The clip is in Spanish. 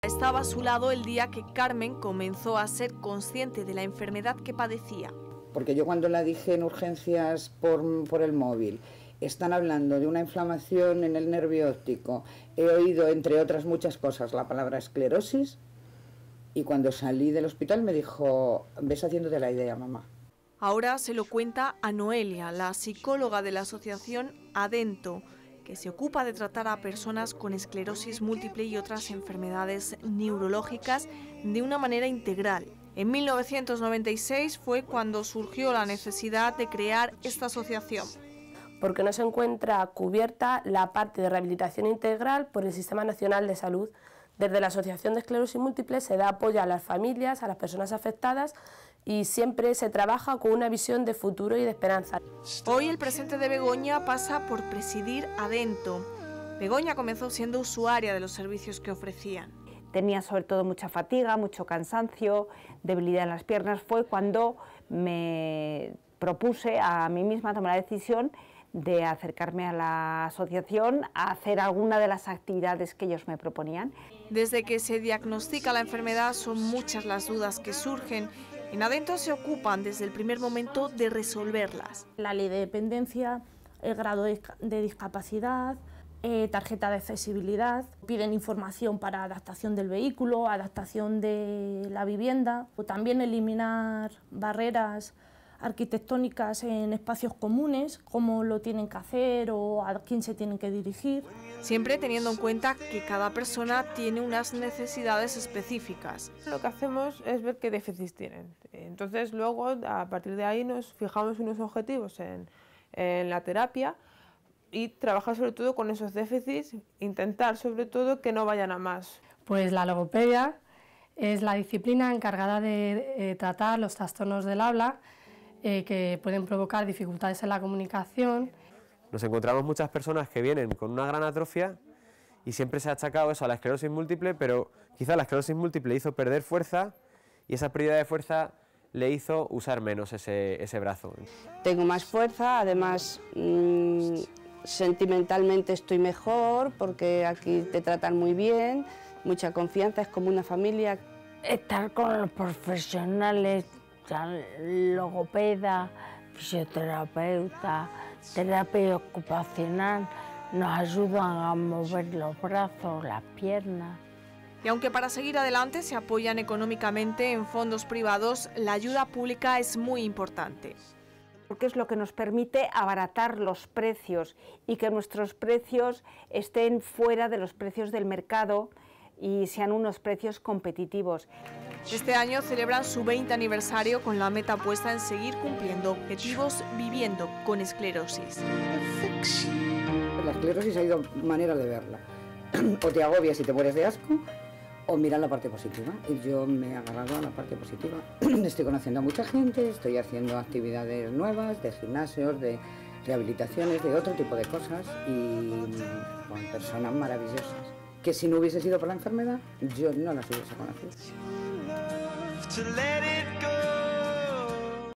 Estaba a su lado el día que Carmen comenzó a ser consciente de la enfermedad que padecía. Porque yo cuando la dije en urgencias por el móvil, están hablando de una inflamación en el nervio óptico, he oído, entre otras muchas cosas, la palabra esclerosis, y cuando salí del hospital me dijo, ves haciéndote la idea, mamá. Ahora se lo cuenta a Noelia, la psicóloga de la asociación Adento, que se ocupa de tratar a personas con esclerosis múltiple y otras enfermedades neurológicas de una manera integral. En 1996 fue cuando surgió la necesidad de crear esta asociación. Porque no se encuentra cubierta la parte de rehabilitación integral por el Sistema Nacional de Salud. Desde la Asociación de Esclerosis Múltiple se da apoyo a las familias, a las personas afectadas y siempre se trabaja con una visión de futuro y de esperanza. Hoy el presente de Begoña pasa por presidir Adento. Begoña comenzó siendo usuaria de los servicios que ofrecían. Tenía sobre todo mucha fatiga, mucho cansancio, debilidad en las piernas. Fue cuando me propuse a mí misma tomar la decisión de acercarme a la asociación a hacer alguna de las actividades que ellos me proponían. Desde que se diagnostica la enfermedad son muchas las dudas que surgen. En Adento se ocupan desde el primer momento de resolverlas. La ley de dependencia, el grado de discapacidad, tarjeta de accesibilidad, piden información para adaptación del vehículo, adaptación de la vivienda, o también eliminar barreras arquitectónicas en espacios comunes, cómo lo tienen que hacer o a quién se tienen que dirigir. Siempre teniendo en cuenta que cada persona tiene unas necesidades específicas. Lo que hacemos es ver qué déficits tienen. Entonces luego a partir de ahí nos fijamos unos objetivos en la terapia y trabajar sobre todo con esos déficits, intentar sobre todo que no vayan a más. Pues la logopedia es la disciplina encargada de tratar los trastornos del habla que pueden provocar dificultades en la comunicación. Nos encontramos muchas personas que vienen con una gran atrofia y siempre se ha achacado eso a la esclerosis múltiple, pero quizá la esclerosis múltiple hizo perder fuerza y esa pérdida de fuerza le hizo usar menos ese brazo. Tengo más fuerza, además sentimentalmente estoy mejor porque aquí te tratan muy bien, mucha confianza, es como una familia. Estar con los profesionales, logopeda, fisioterapeuta, terapia ocupacional, nos ayudan a mover los brazos, las piernas. Y aunque para seguir adelante se apoyan económicamente en fondos privados, la ayuda pública es muy importante. Porque es lo que nos permite abaratar los precios y que nuestros precios estén fuera de los precios del mercado y sean unos precios competitivos. Este año celebran su 20 aniversario con la meta puesta en seguir cumpliendo objetivos viviendo con esclerosis. La esclerosis hay dos maneras de verla. O te agobias y te mueres de asco, o mirar la parte positiva. Y yo me he agarrado a la parte positiva. Estoy conociendo a mucha gente, estoy haciendo actividades nuevas, de gimnasios, de rehabilitaciones, de otro tipo de cosas y con personas maravillosas. Que si no hubiese sido por la enfermedad, yo no las hubiese conocido.